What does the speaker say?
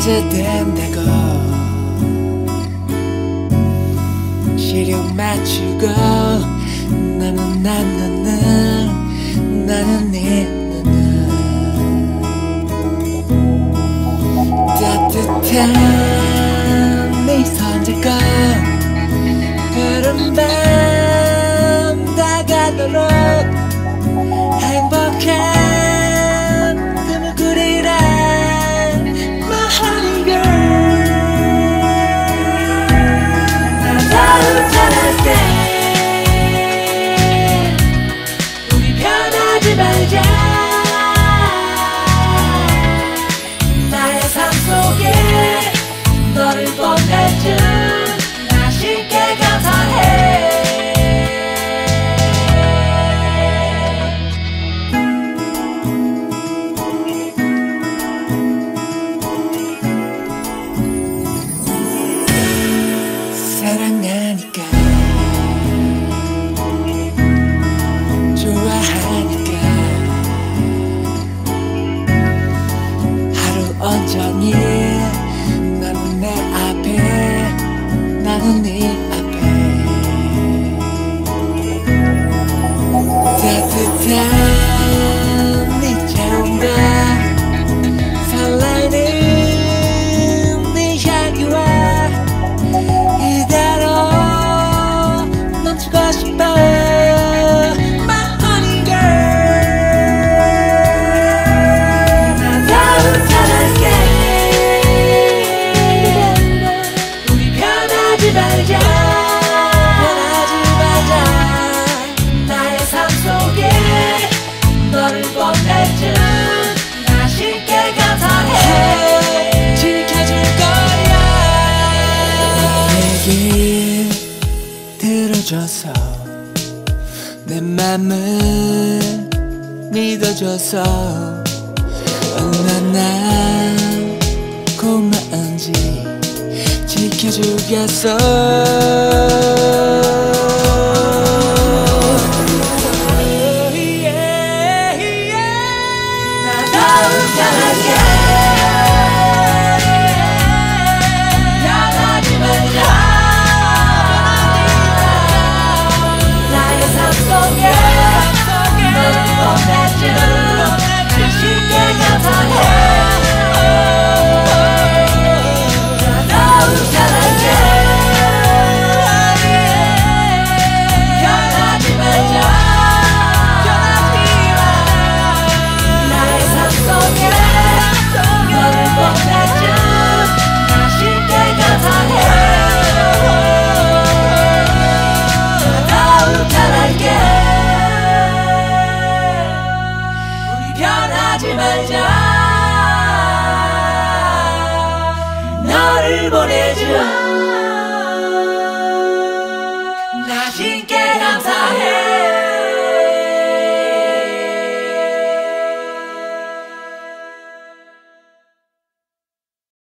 이제 된다고 시력 맞추고 나는 네 눈을 따뜻한 네 손잡고 푸른 밤 다가도록 행복한 꿈을 꾸리라 My honey girl 나를 사랑해 우리 변하지 말자 나의 삶 속에 너를 보내준 나 쉽게 감사해 사랑하니까 좋아하니까 하루 온종일 나는 내 앞에 나는 네 앞에 따뜻한 네 차움과 설레는 네 향기와 이대로 멈추고 싶어 My honey girl 나를 사랑해 우리 변하지 말자 나의 삶 속에 너를 보내준 나 쉽게 감사해 지켜줄 거야 내게 들어줘서 내 맘을 믿어줘서 얼마나 고마운지 지켜주겠어 변하지 말자 너를 보내줘 나 쉽게 감사해